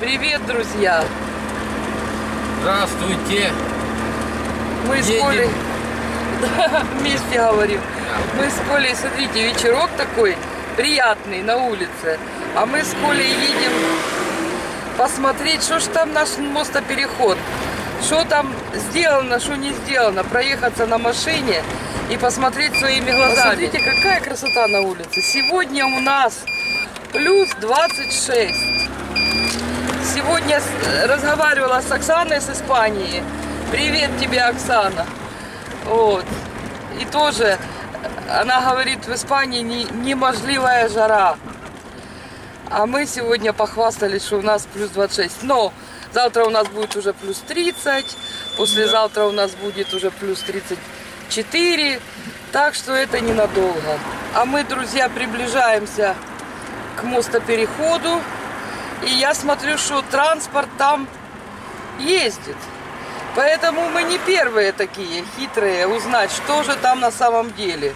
Привет, друзья! Здравствуйте! Мы с Колей вместе говорим. Мы с Колей, смотрите, вечерок такой приятный на улице. А мы с Колей едем посмотреть, что ж там наш мостопереход. Что там сделано, что не сделано. Проехаться на машине и посмотреть своими глазами. Посмотрите, какая красота на улице. Сегодня у нас плюс 26. Сегодня разговаривала с Оксаной с Испании. Привет тебе, Оксана. Вот. И тоже она говорит, в Испании неможливая жара. А мы сегодня похвастались, что у нас плюс 26. Но завтра у нас будет уже плюс 30. Послезавтра у нас будет уже плюс 34. Так что это ненадолго. А мы, друзья, приближаемся к мостопереходу. И я смотрю, что транспорт там ездит. Поэтому мы не первые такие хитрые узнать, что же там на самом деле.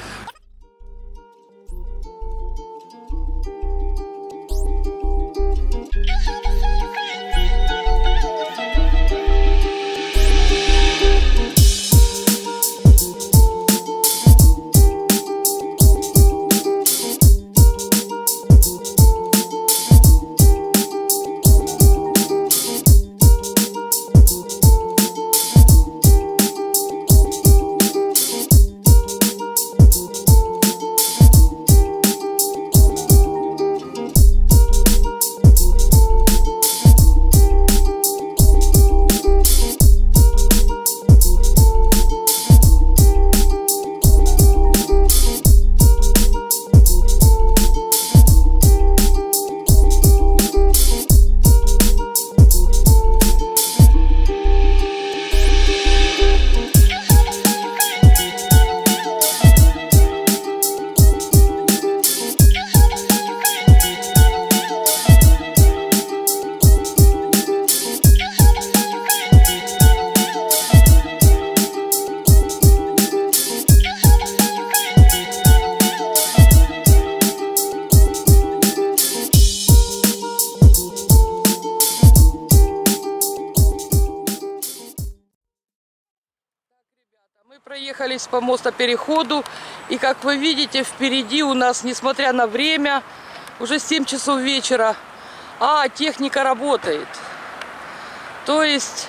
Мы проехались по мостопереходу, и как вы видите, впереди у нас, несмотря на время, уже 7 часов вечера, а техника работает. То есть,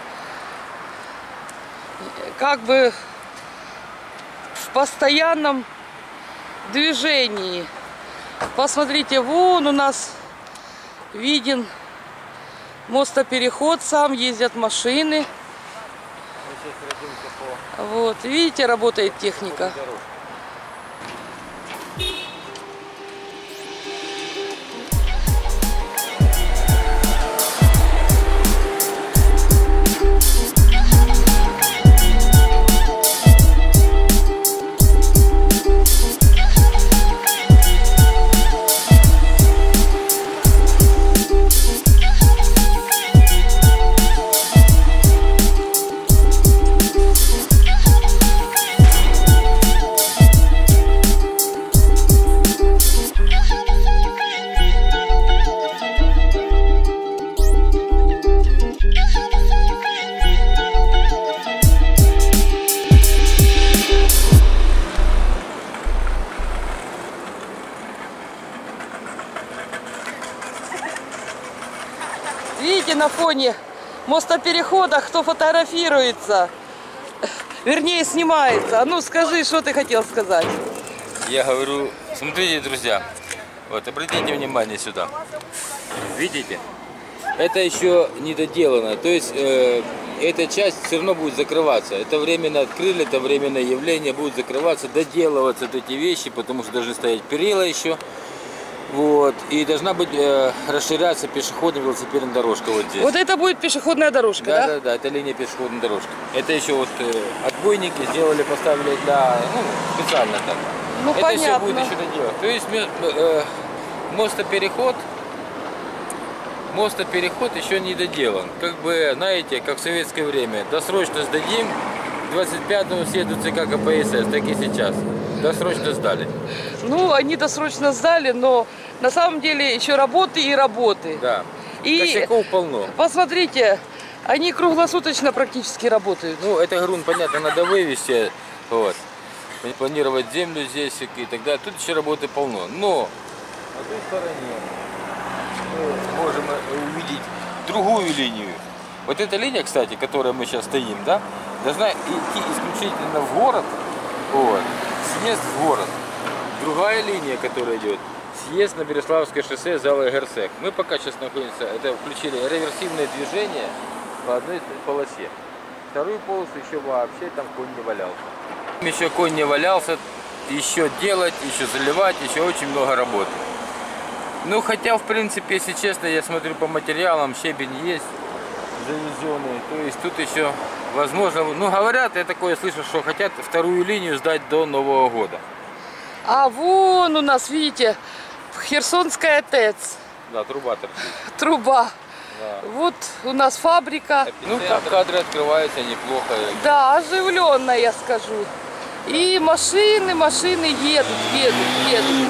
как бы в постоянном движении. Посмотрите, вон у нас виден мостопереход, сам ездят машины. Вот, видите, работает техника. Видите, на фоне мостоперехода кто фотографируется, вернее снимается. А ну скажи, что ты хотел сказать. Я говорю, смотрите, друзья, вот обратите внимание сюда. Видите? Это еще не доделано. То есть эта часть все равно будет закрываться. Это временно открыли, это временное явление, будет закрываться, доделываться вот эти вещи, потому что должны стоять перила еще. Вот, и должна быть расширяться пешеходная велосипедная дорожка вот здесь. Вот это будет пешеходная дорожка, да? Да, да, да, это линия пешеходной дорожки. Это еще вот отбойники сделали, поставили для, специально так. Ну, это понятно. все будет еще доделать. То есть мостопереход еще не доделан. Как бы, знаете, как в советское время, досрочно сдадим, 25-го съедут ЦК КПСС, так и сейчас. Досрочно сдали. Ну, они досрочно сдали, но на самом деле еще работы и работы. Да. И косяков полно. посмотрите, они круглосуточно практически работают. Ну, это грунт, понятно, надо вывести, вот, планировать землю здесь и так далее. Тут еще работы полно. Но на той стороне мы можем увидеть другую линию. Вот эта линия, кстати, которой мы сейчас стоим, да, должна идти исключительно в город, вот, съезд в город. Другая линия, которая идет, съезд на Береславское шоссе, зала ГРСЭК. Мы пока сейчас находимся, это включили реверсивное движение по одной полосе. Вторую полосу еще вообще там конь не валялся. Еще конь не валялся, еще делать, еще заливать, еще очень много работы. Ну, хотя, в принципе, если честно, я смотрю по материалам, щебень есть завезенный, то есть тут еще возможно, ну, говорят, я такое слышу, что хотят вторую линию сдать до Нового года. А вон у нас, видите, Херсонская ТЭЦ. Да, труба торчит. Труба. Да. Вот у нас фабрика. Ну, как кадры открываются неплохо. Да, оживленно, я скажу. И машины едут.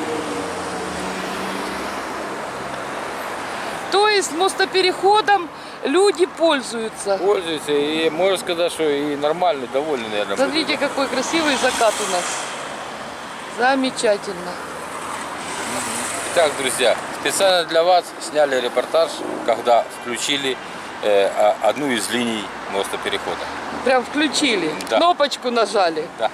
То есть мостопереходом люди пользуются. Пользуются, и можно сказать, что и нормально, довольны, наверное. Смотрите, какой красивый закат у нас. Замечательно. Итак, друзья, специально для вас сняли репортаж, когда включили одну из линий мостоперехода. Прям включили, да. Кнопочку нажали. Да.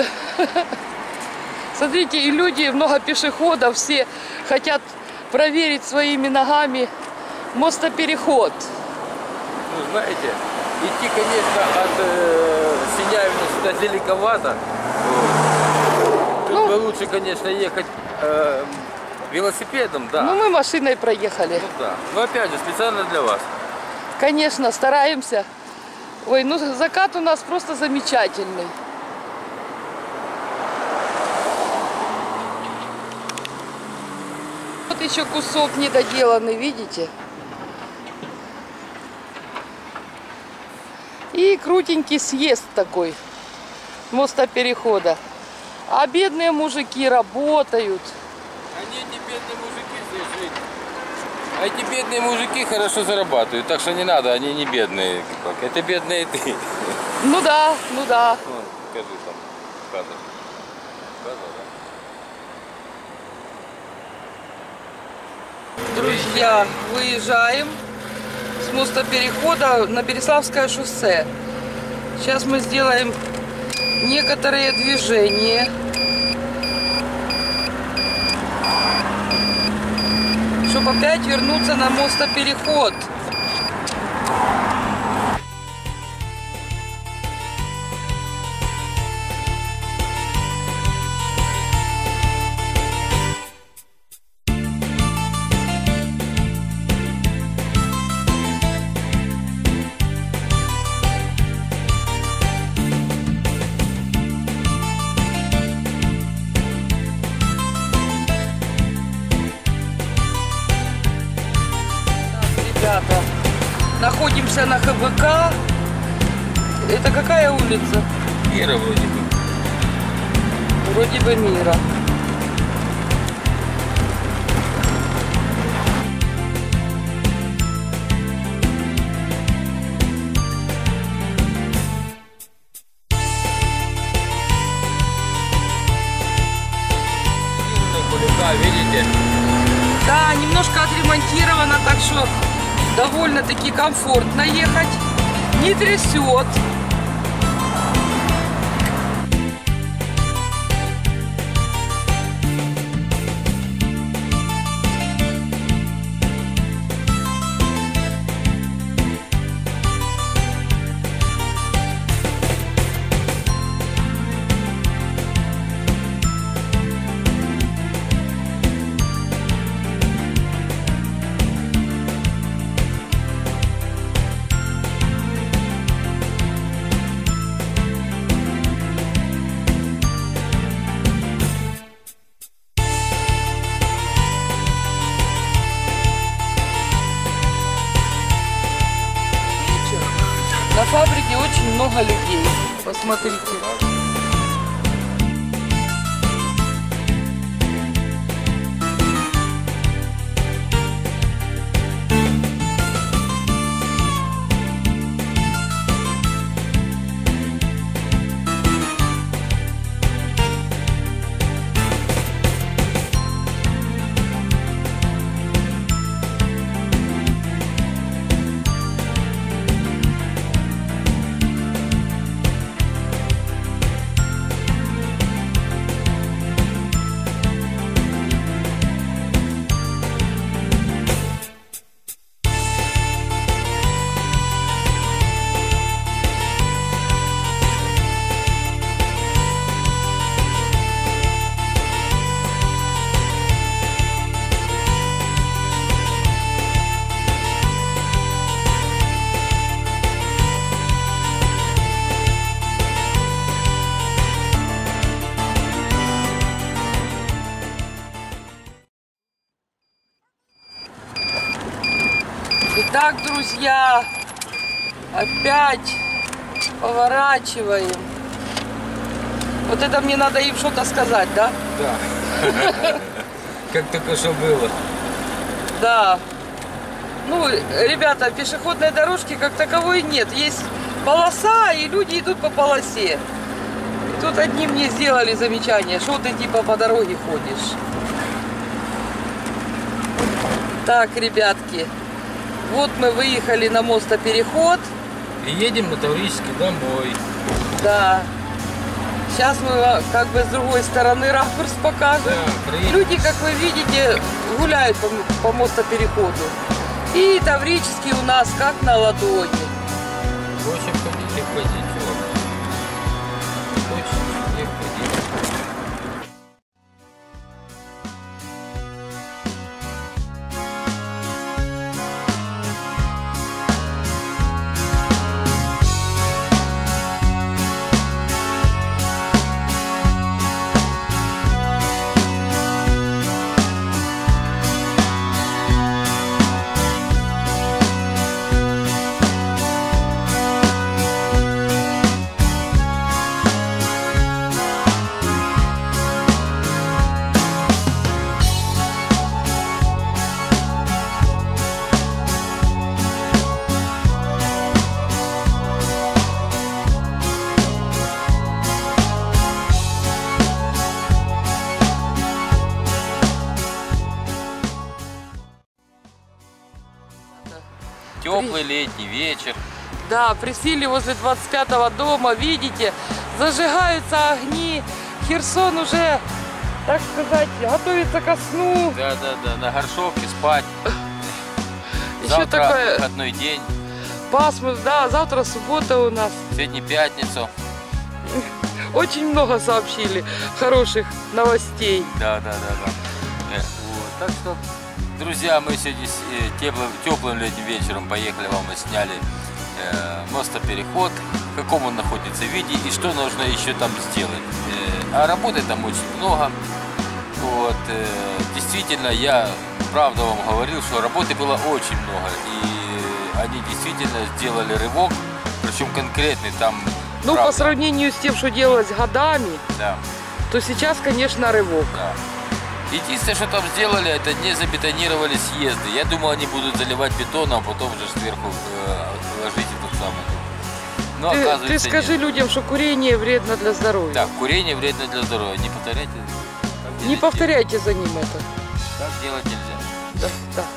Смотрите, и люди, много пешеходов, все хотят проверить своими ногами мостопереход. Ну, знаете, идти, конечно, от Синяевна сюда далековато. Тут бы лучше, конечно, ехать велосипедом, да. Ну, мы машиной проехали. Ну, да. Но опять же, специально для вас. Конечно, стараемся. Ой, ну закат у нас просто замечательный. Вот еще кусок недоделанный, видите? И крутенький съезд такой мостоперехода. А бедные мужики работают. Они эти бедные мужики здесь жить. А эти бедные мужики хорошо зарабатывают, так что не надо, они не бедные. Это бедные ты. Ну да, ну да. Ну, скажи там, кадр. Друзья, выезжаем с мостоперехода на Береславское шоссе. Сейчас мы сделаем некоторые движения, чтобы опять вернуться на мостопереход. Ребята, находимся на ХБК. Это какая улица? Мира вроде бы. Вроде бы Мира. Видите? Да, немножко отремонтировано, так что довольно-таки комфортно ехать. Не трясет. На фабрике очень много людей. Посмотрите. Итак, друзья, опять поворачиваем. Вот это мне надо им что-то сказать, да? Да. Как только что было. Да. Ну, ребята, пешеходной дорожки как таковой нет. Есть полоса, и люди идут по полосе. И тут одни мне сделали замечание, что ты типа по дороге ходишь. Так, ребятки, вот мы выехали на мостопереход. И едем на Таврический домой. Да. Сейчас мы как бы с другой стороны ракурс покажем. Да, люди, как вы видите, гуляют по мостопереходу. И Таврический у нас как на ладони. В общем, хотите ходить, чувак. Хочешь, не ходить. Теплый летний вечер. Да, присели возле 25-го дома, видите, зажигаются огни. Херсон уже, так сказать, готовится ко сну. Да, на горшовке спать. Еще Завтра такое выходной день. пасмурно, да, завтра суббота у нас. Сегодня пятницу. Очень много сообщили хороших новостей. Да. Вот. Так что, друзья, мы сегодня теплым летним вечером поехали, вам и сняли мостопереход, в каком он находится виде и что нужно еще там сделать. А работы там очень много. Вот. Действительно, я правда вам говорил, что работы было очень много. И они действительно сделали рывок, причем конкретный там. Ну, правда, по сравнению с тем, что делалось годами, да, то сейчас, конечно, рывок. да. Единственное, что там сделали, это не забетонировали съезды. Я думал, они будут заливать бетоном, а потом уже сверху ложить этот самый. Но оказывается, Ты скажи нет. людям, что курение вредно для здоровья. Да, курение вредно для здоровья. Не повторяйте. Не повторяйте за ним это. Так делать нельзя. Да, да.